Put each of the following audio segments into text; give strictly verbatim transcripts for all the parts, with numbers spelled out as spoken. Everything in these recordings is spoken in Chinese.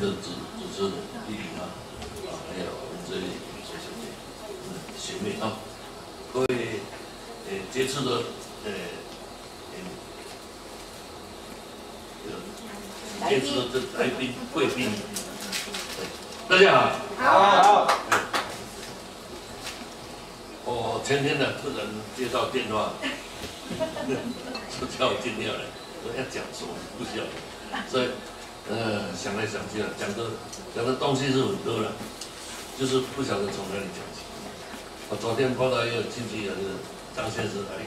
的主主持人丽丽啊，啊，还有我们这里学学姐，嗯，学妹啊，各位呃杰出的呃呃杰出的这来宾贵宾，大家好。好。我前天呢突然接到电话，就叫我今天要来，我要讲什么不晓得，所以。 呃，想来想去啊，讲的讲的东西是很多了，就是不晓得从哪里讲起。我昨天碰到一个经纪人的张先生来，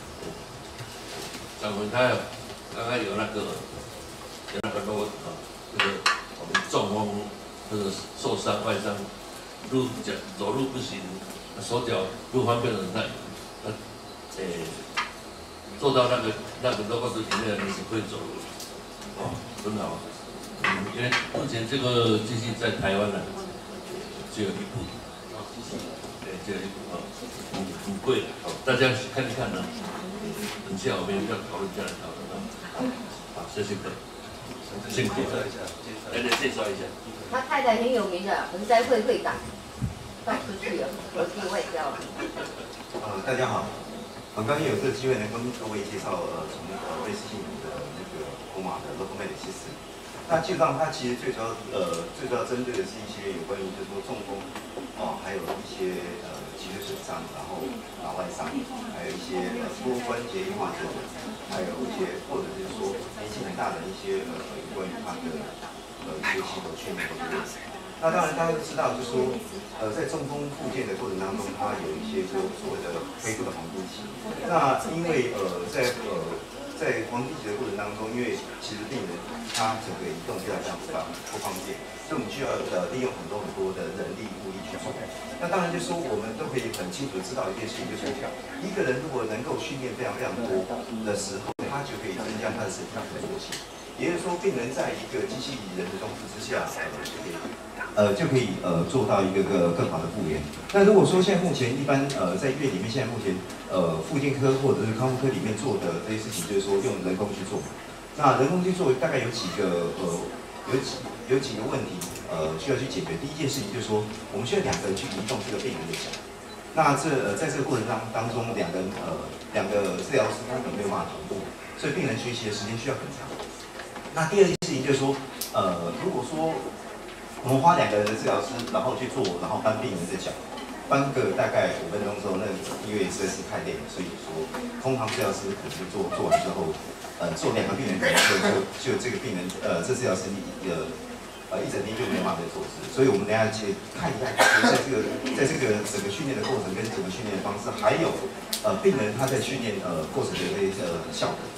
讲回他刚刚有那个有那个路啊，这个我们中风这个受伤外伤，路脚走路不行，手脚不方便的人，他诶做到那个那个罗伯特里面你是会走路，哦，很好。 嗯，因为目前这个机器在台湾呢，只有一部，对，只有一部啊，很很贵的，好，大家看一看呢。等一下我们要讨论，再来讨论啊。好，谢谢各位，辛苦了，来来介绍一下。 他太太很有名的，盆栽会会长，到处去了，国际外交。 呃，大家好，很高兴有这个机会能跟各位介绍呃从呃瑞士信的那个国马的 Locomed System。 那基本上，它其实最主要，呃，最主要针对的是一些有关于就是说中风，哦，还有一些呃脊椎损伤，然后脑外伤，还有一些呃多关节硬化症，还有一些或者是说年纪很大的一些呃有关于它的呃一些肌肉训练的问题。那当然大家都知道，就是说呃在中风复健的过程当中，它有一些就所谓的恢复的黄金期。那因为呃在呃。 在黄金期的过程当中，因为其实病人他整个移动非常非常不方不方便，所以我们需要呃利用很多很多的人力物力去做。那当然就是说，我们都可以很清楚的知道一件事情，就是一个人如果能够训练非常非常多的时候，他就可以增加他的身体的活性。也就是说，病人在一个机器人的装置之下，呃就可以呃就可以呃做到一个个更好的复原。那如果说现在目前一般呃在医院里面，现在目前呃复健科或者是康复科里面做的这些事情，就是说用人工去做。那人工去做大概有几个呃有几有几个问题呃需要去解决。第一件事情就是说，我们需要两个人去移动这个病人的脚。那这呃在这个过程当当中，两个人呃两个治疗师他可能没有办法同步，所以病人学习的时间需要很长。那第二件事情就是说，呃，如果说我们花两个人的治疗师，然后去做，然后搬病人的脚，搬个大概五分钟之后，那因为实在是太累了，所以说通常治疗师可能做做完之后，呃，做两个病人可能就就就这个病人呃，这治疗师呃呃一整天就没有办法做事，所以我们等一下去看一下，在这个在这个整个训练的过程跟整个训练的方式，还有呃病人他在训练呃过程的这些呃效果。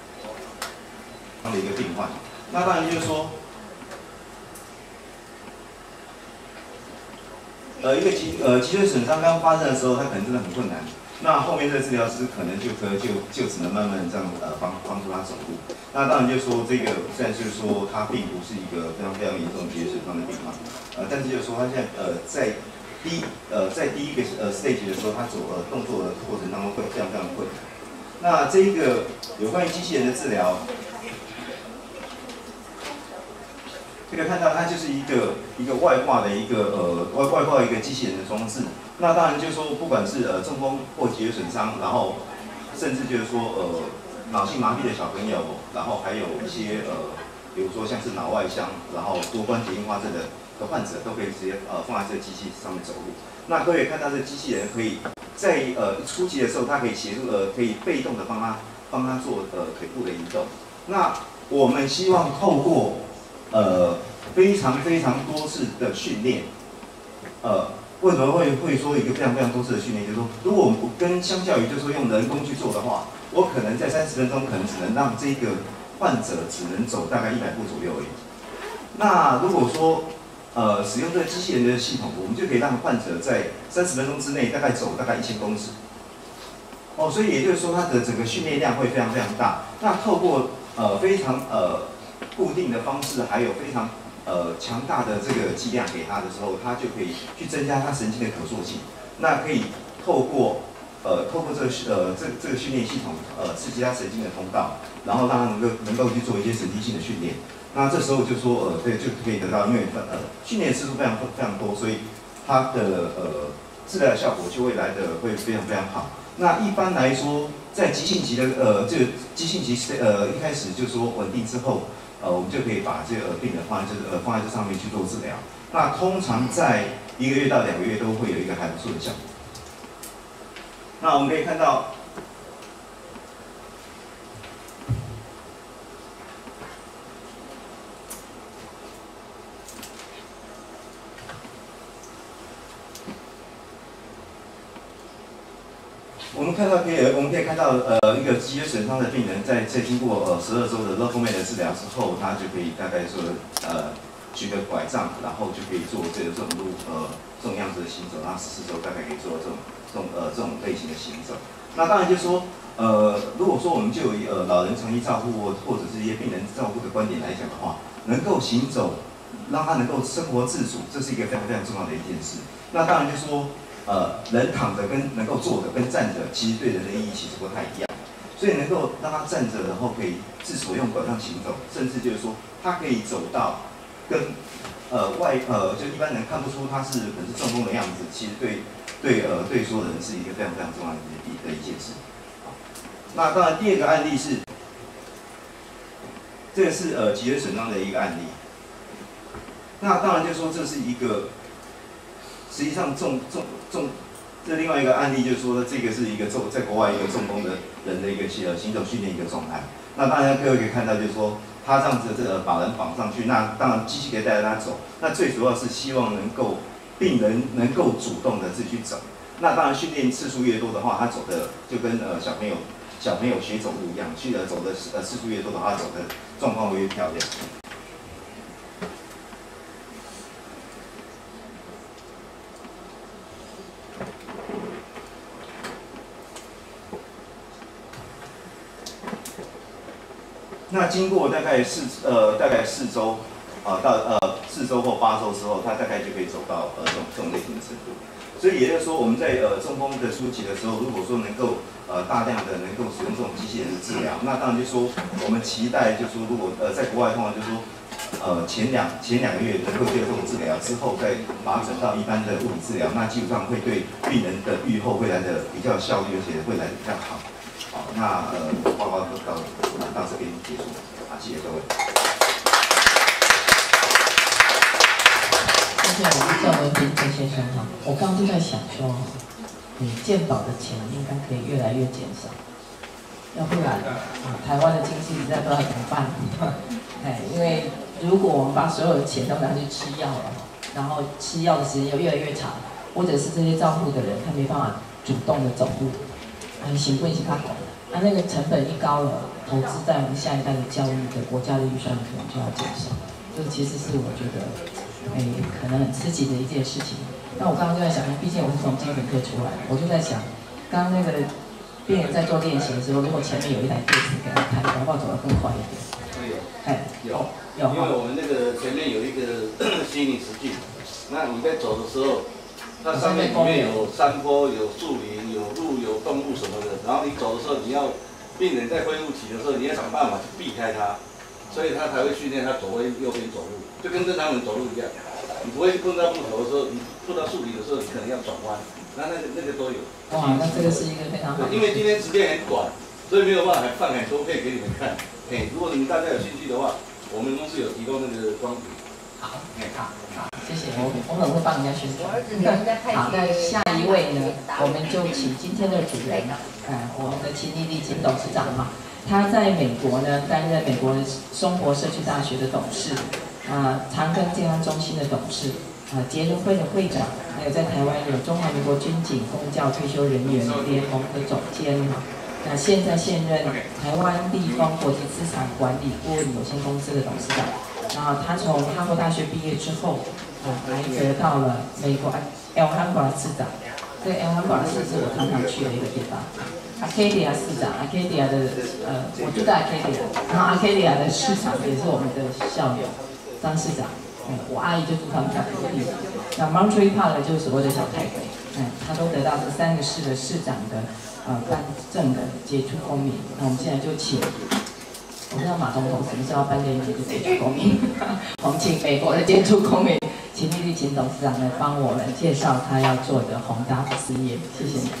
的一个病患，那当然就是说，呃，一个脊呃脊椎损伤刚发生的时候，他可能真的很困难。那后面这个治疗师可能就可就就只能慢慢这样呃帮帮助他走路。那当然就是说这个虽然就是说他并不是一个非常非常严重的脊椎损伤的病患，呃，但是就是说他现在呃在第一呃在第一个呃 stage 的时候，他走呃动作的过程当中会非常非常困难。那这一个有关于机器人的治疗。 这个看到它就是一个一个外挂的一个呃外外挂一个机器人的装置。那当然就是说，不管是呃中风或脊椎损伤，然后甚至就是说呃脑性麻痹的小朋友，然后还有一些呃比如说像是脑外伤，然后多关节硬化症的的患者，都可以直接呃放在这个机器上面走路。那各位看到这个机器人可以在呃初期的时候，它可以协助呃可以被动的帮他帮他做呃腿部的移动。那我们希望透过 呃，非常非常多次的训练，呃，为什么会会说一个非常非常多次的训练？就是说，如果我们跟相较于就是说用人工去做的话，我可能在三十分钟可能只能让这个患者只能走大概一百步左右而已。那如果说呃使用这个机器人的系统，我们就可以让患者在三十分钟之内大概走大概一千公尺。哦，所以也就是说，它的整个训练量会非常非常大。那透过呃非常呃 固定的方式，还有非常呃强大的这个剂量给他的时候，他就可以去增加他神经的可塑性。那可以透过呃透过这个呃这这个训练系统，呃刺激他神经的通道，然后让他能够能够去做一些神经性的训练。那这时候就说呃对就可以得到，因为呃训练次数非常非常多，所以它的呃治疗的效果就会来的会非常非常好。那一般来说，在急性期的呃这个急性期呃一开始就说稳定之后，呃我们就可以把这个病人放在这呃放在这上面去做治疗。那通常在一个月到两个月都会有一个还不错的效果。那我们可以看到。我们看到可以，我们可以看到，呃，一个脊椎损伤的病人在在经过呃十二周的 Locomed 的治疗之后，他就可以大概说，呃，举个拐杖，然后就可以做这个这种路呃这种样子的行走，然后十四周大概可以做这种这种呃这种类型的行走。那当然就是说，呃，如果说我们就以呃老人长期照护或或者是一些病人照护的观点来讲的话，能够行走，让他能够生活自主，这是一个非常非常重要的一件事。那当然就是说。呃，人躺着跟能够坐着跟站着，其实对人的意义其实不太一样。所以能够让他站着，然后可以自主用拐杖行走，甚至就是说他可以走到跟呃外呃就一般人看不出他是可能是中风的样子，其实对对呃对所有人是一个非常非常重要的一的一件事。那当然第二个案例是，这个是呃脊椎损伤的一个案例。那当然就是说这是一个。实际上中中中，这另外一个案例就是说，这个是一个中在国外一个中风的人的一个呃行走训练一个状态。那当然各位可以看到，就是说他这样子这个把人绑上去，那当然机器可以带着他走。那最主要是希望能够病人能够主动的自己去走。那当然训练次数越多的话，他走的就跟呃小朋友小朋友学走路一样，去呃走的呃次数越多的话，走的状况会越漂亮。那经过大概四呃大概四周，啊、呃、到呃四周或八周之后，他大概就可以走到呃这种这种类型的程度。所以也就是说，我们在呃中风的初期的时候，如果说能够呃大量的能够使用这种机器人的治疗，那当然就说我们期待就说如果呃在国外通常就说呃前两前两个月能够接受这种治疗之后，再发展到一般的物理治疗，那基本上会对病人的预后会来的比较有效率，而且会来的比较好。好，那呃报告就到到这边结束，啊，谢谢各位。 谢谢我们赵文斌陈先生哈，我刚刚就在想说，你健保的钱应该可以越来越减少，要不然啊，台湾的经济实在不知道怎么办。哎，因为如果我们把所有的钱都拿去吃药了，然后吃药的时间又越来越长，或者是这些照顾的人他没办法主动的走路，啊，行不行他懂。那、啊、那个成本一高了，投资在我们下一代的教育的国家的预算可能就要减少，这个其实是我觉得，哎，可能很刺激的一件事情。那我刚刚就在想，毕竟我是从精神科出来的，我就在想，刚刚那个病人在做练习的时候，如果前面有一台电视给他看，搞不好走得更快一点。 有， 哎， 有， 有， 因为我们那个前面有一个虚拟实境，那你在走的时候。它上面里面有山坡、有树林、有路、有动物什么的，然后你走的时候，你要病人在恢复期的时候，你要想办法去避开它，所以他才会训练他左边、右边走路，就跟正常人走路一样。你不会碰到木头的时候，你碰到树林的时候，你可能要转弯，那那个那个都有。 哇，那这个是一个非常好的。 因为今天时间很短，所以没有办法放很多片给你们看。嘿，如果你们大家有兴趣的话，我们公司有提供那个光谱。 好，好，好，谢谢我，我可能会帮人家宣传。好，那下一位呢，我们就请今天的主人，呃，我们的秦丽丽秦董事长嘛，他在美国呢担任美国松活社区大学的董事，啊、呃，长庚健康中心的董事，啊、呃，杰伦会的会长，还有在台湾有中华民国军警公教退休人员联盟的总监哈。那现在现任台湾立丰国际资产管理顾问有限公司的董事长。然后他从哈佛大学毕业之后，啊，还得到了美国 El Hambra 市长。这个 El Hambra 市是我常常去的一个地方。Arcadia 市长 ，Arcadia 的呃，我住在 Arcadia， 然后 Arcadia 的市长也是我们的校友张市长。嗯，我阿姨就住他们家隔壁。那 Monterey Park 就是所谓的小台北。 哎，他都得到这三个市的市长的呃颁证的杰出公民。那我们现在就请，我不知道马总统什么时候要颁给你这个杰出公民，我们请美国的杰出公民秦丽丽秦董事长来帮我们介绍他要做的宏达事业，谢谢你。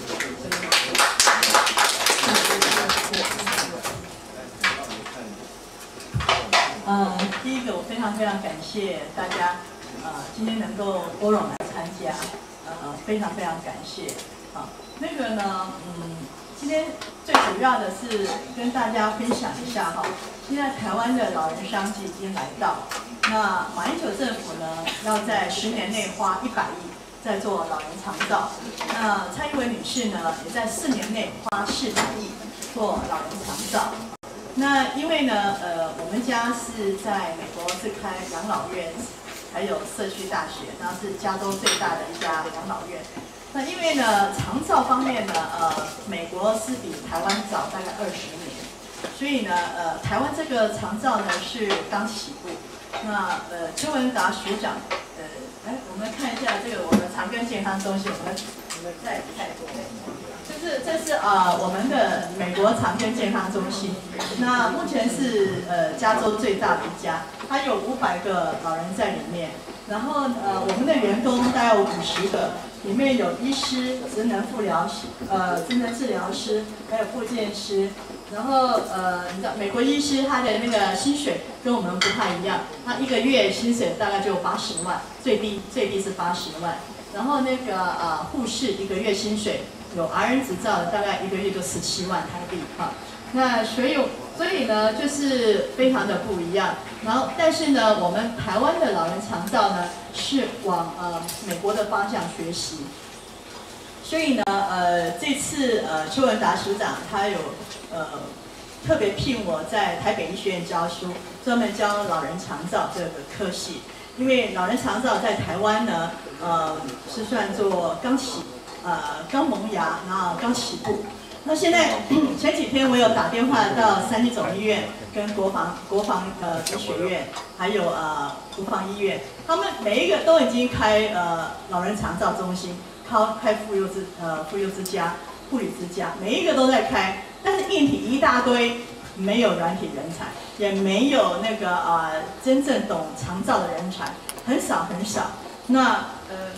呃，第一个我非常非常感谢大家，呃，今天能够拨冗来参加，呃，非常非常感谢。好，那个呢，嗯，今天最主要的是跟大家分享一下哈，现在台湾的老人商机已经来到，那马英九政府呢，要在十年内花一百亿在做老人长照，那蔡英文女士呢，也在四年内花四百亿做老人长照。那因为呢，呃，我们家是在美国是开养老院，还有社区大学，然后是加州最大的一家养老院。那因为呢，长照方面呢，呃，美国是比台湾早大概二十年，所以呢，呃，台湾这个长照呢是刚起步。那呃，邱文达署长，呃，来我们看一下这个我们长庚健康中心，我们我们在泰国。就是这是呃我们的美国长庚健康中心，那目前是呃加州最大的一家，它有五百个老人在里面，然后呃我们的员工大概有五十个，里面有医师、职能护疗师、呃职能治疗师，还有复健师，然后呃你知道美国医师他的那个薪水跟我们不太一样，他一个月薪水大概就八十万，最低最低是八十万，然后那个呃护士一个月薪水。有 R N 执照的，大概一个月就十七万台币哈。那所以所以呢，就是非常的不一样。然后，但是呢，我们台湾的老人长照呢，是往呃美国的方向学习。所以呢，呃，这次呃邱文达署长他有呃特别聘我在台北医学院教书，专门教老人长照这个科系。因为老人长照在台湾呢，呃是算作刚起。呃，刚萌芽，然后刚起步。那现在前几天我有打电话到三级总医院、跟国防国防呃医学院，还有呃国防医院，他们每一个都已经开呃老人长照中心，开开妇幼之呃妇幼之家、护理之家，每一个都在开，但是硬体一大堆，没有软体人才，也没有那个呃真正懂长照的人才，很少很少。那呃。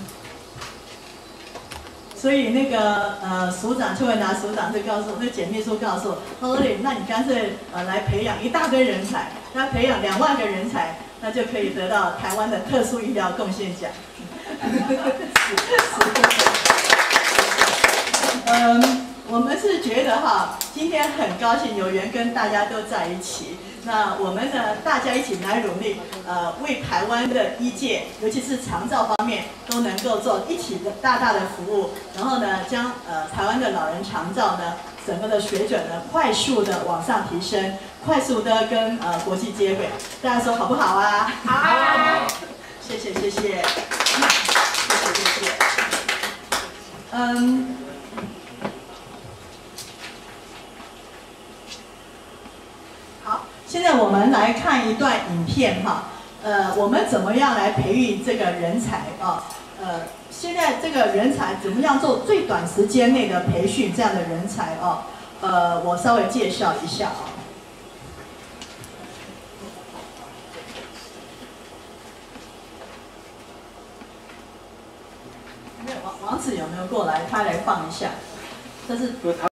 所以那个呃署长邱文达署长就告诉我，那简秘书告诉我，他说：“哎，那你干脆呃来培养一大堆人才，要培养两万个人才，那就可以得到台湾的特殊医疗贡献奖。”嗯，我们是觉得哈，今天很高兴有缘跟大家都在一起。那我们呢，大家一起来努力，呃，为台湾的医界，尤其是长照方面，都能够做一起的大大的服务。然后呢，将呃台湾的老人长照呢，整个的水准呢，快速的往上提升，快速的跟呃国际接轨。大家说好不好啊？好。谢谢谢谢，谢谢谢谢。嗯。现在我们来看一段影片哈，呃，我们怎么样来培育这个人才啊？呃，现在这个人才怎么样做最短时间内的培训这样的人才啊？呃，我稍微介绍一下啊。没有王王子有没有过来？他来放一下，这是。